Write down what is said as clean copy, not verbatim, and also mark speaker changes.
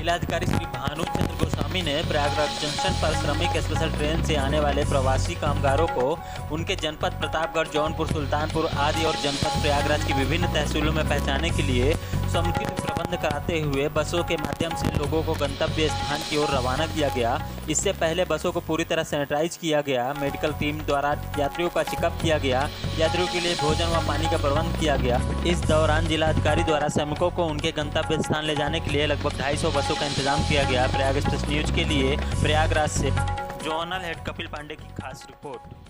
Speaker 1: जिलाधिकारी श्री भानुचंद्र गोस्वामी ने प्रयागराज जंक्शन पर श्रमिक स्पेशल ट्रेन से आने वाले प्रवासी कामगारों को उनके जनपद प्रतापगढ़, जौनपुर, सुल्तानपुर आदि और जनपद प्रयागराज की विभिन्न तहसीलों में पहुंचाने के लिए समुचित प्रबंध कराते हुए बसों के माध्यम से लोगों को गंतव्य स्थान की ओर रवाना किया गया। इससे पहले बसों को पूरी तरह सैनिटाइज किया गया। मेडिकल टीम द्वारा यात्रियों का चेकअप किया गया। यात्रियों के लिए भोजन व पानी का प्रबंध किया गया। इस दौरान जिलाधिकारी द्वारा श्रमिकों को उनके गंतव्य स्थान ले जाने के लिए लगभग 250 बसों का इंतजाम किया गया। प्रयाग एक्सप्रेस न्यूज के लिए प्रयागराज से जोनल हेड कपिल पांडे की खास रिपोर्ट।